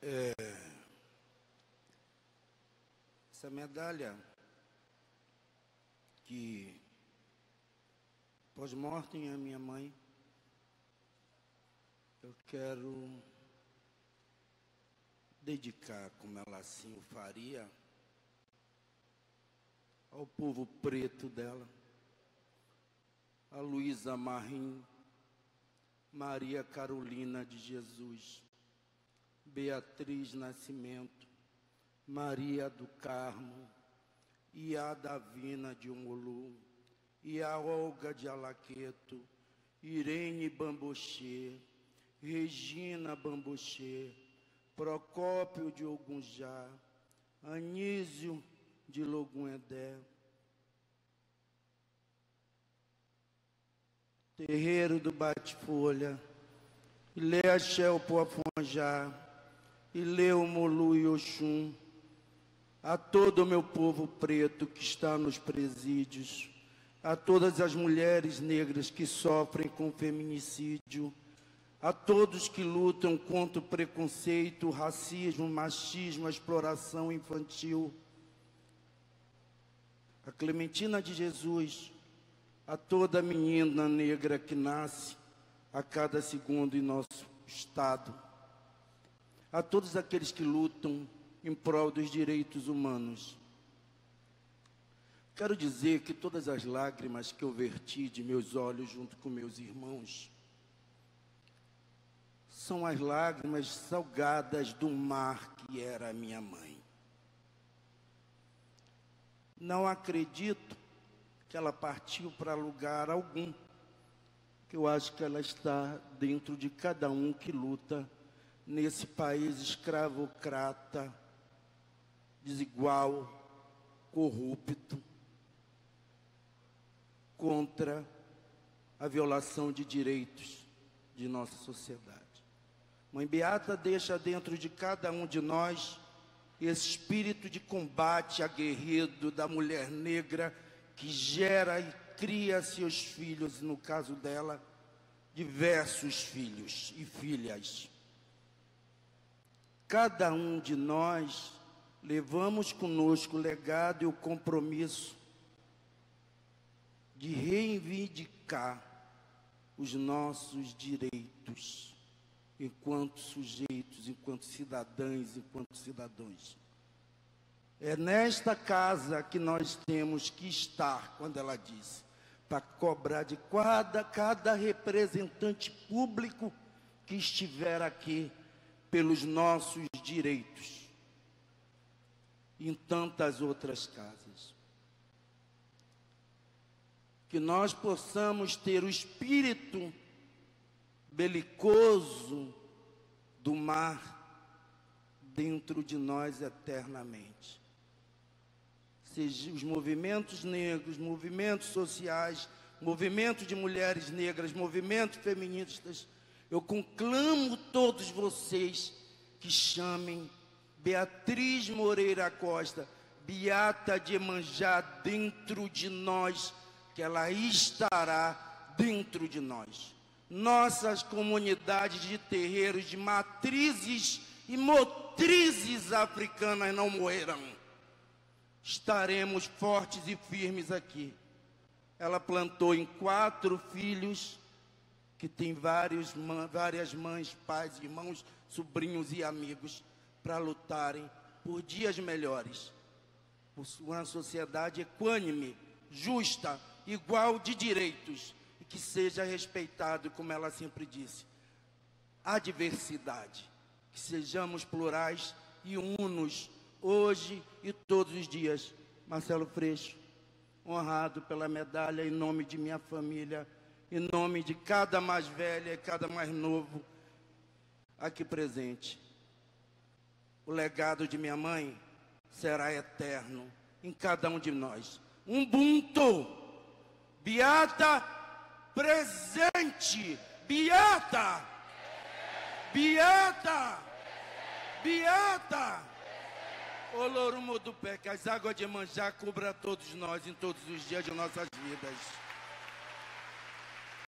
Essa medalha que pós-mortem a minha mãe, eu quero dedicar, como ela assim o faria, ao povo preto dela, a Luísa Marim, Maria Carolina de Jesus, Beatriz Nascimento, Maria do Carmo, e a Davina de Umulu, e a Olga de Alaqueto, Irene Bambochê, Regina Bambochê, Procópio de Ogunjá, Anísio de Logunedé, Terreiro do Bate-Folha, Ilê Axé Poafonjá, Ilê Omolu e Oxum, a todo o meu povo preto que está nos presídios, a todas as mulheres negras que sofrem com feminicídio, a todos que lutam contra o preconceito, o racismo, o machismo, a exploração infantil, a Clementina de Jesus, a toda menina negra que nasce a cada segundo em nosso estado, a todos aqueles que lutam em prol dos direitos humanos. Quero dizer que todas as lágrimas que eu verti de meus olhos junto com meus irmãos são as lágrimas salgadas do mar que era a minha mãe. Não acredito que ela partiu para lugar algum, que eu acho que ela está dentro de cada um que luta nesse país escravocrata, desigual, corrupto, contra a violação de direitos de nossa sociedade. Mãe Beata deixa dentro de cada um de nós esse espírito de combate aguerrido da mulher negra que gera e cria seus filhos, no caso dela, diversos filhos e filhas. Cada um de nós levamos conosco o legado e o compromisso de reivindicar os nossos direitos enquanto sujeitos, enquanto cidadãs, enquanto cidadãos. É nesta casa que nós temos que estar, quando ela diz, para cobrar de cada representante público que estiver aqui pelos nossos direitos, em tantas outras casas. Que nós possamos ter o espírito belicoso do mar dentro de nós eternamente. Seja os movimentos negros, movimentos sociais, movimento de mulheres negras, movimentos feministas, eu conclamo todos vocês que chamem Beatriz Moreira Costa, Beata de Iemanjá dentro de nós, que ela estará dentro de nós. Nossas comunidades de terreiros, de matrizes e motrizes africanas não morrerão. Estaremos fortes e firmes aqui. Ela plantou em 4 filhos, que tem várias mães, pais, irmãos, sobrinhos e amigos, para lutarem por dias melhores, por uma sociedade equânime, justa, igual de direitos, e que seja respeitado, como ela sempre disse, a diversidade, que sejamos plurais e unos, hoje e todos os dias. Marcelo Freixo, honrado pela medalha em nome de minha família, em nome de cada mais velha e cada mais novo aqui presente. O legado de minha mãe será eterno em cada um de nós. Ubuntu, Beata presente, Beata, Beata, Beata. Olorumo do pé, que as águas de Iemanjá cubra todos nós em todos os dias de nossas vidas.